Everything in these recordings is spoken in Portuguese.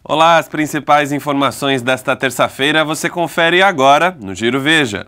Olá, as principais informações desta terça-feira você confere agora no Giro Veja.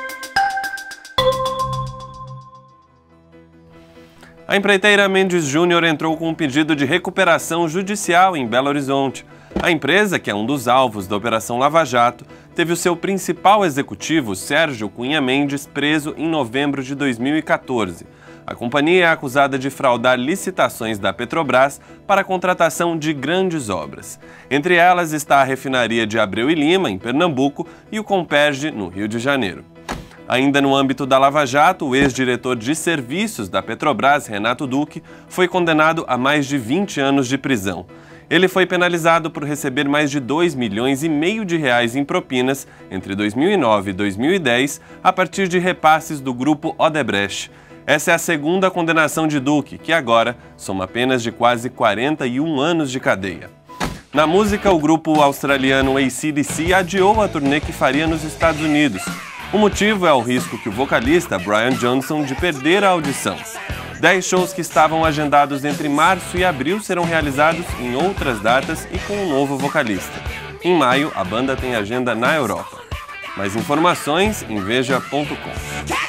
A empreiteira Mendes Júnior entrou com um pedido de recuperação judicial em Belo Horizonte. A empresa, que é um dos alvos da Operação Lava Jato, teve o seu principal executivo, Sérgio Cunha Mendes, preso em novembro de 2014. A companhia é acusada de fraudar licitações da Petrobras para a contratação de grandes obras. Entre elas está a refinaria de Abreu e Lima, em Pernambuco, e o Comperj, no Rio de Janeiro. Ainda no âmbito da Lava Jato, o ex-diretor de serviços da Petrobras, Renato Duque, foi condenado a mais de 20 anos de prisão. Ele foi penalizado por receber mais de 2,5 milhões de reais em propinas entre 2009 e 2010, a partir de repasses do grupo Odebrecht. Essa é a segunda condenação de Duque, que agora soma penas de quase 41 anos de cadeia. Na música, o grupo australiano AC/DC adiou a turnê que faria nos Estados Unidos. O motivo é o risco que o vocalista Brian Johnson de perder a audição. 10 shows que estavam agendados entre março e abril serão realizados em outras datas e com um novo vocalista. Em maio, a banda tem agenda na Europa. Mais informações em veja.com.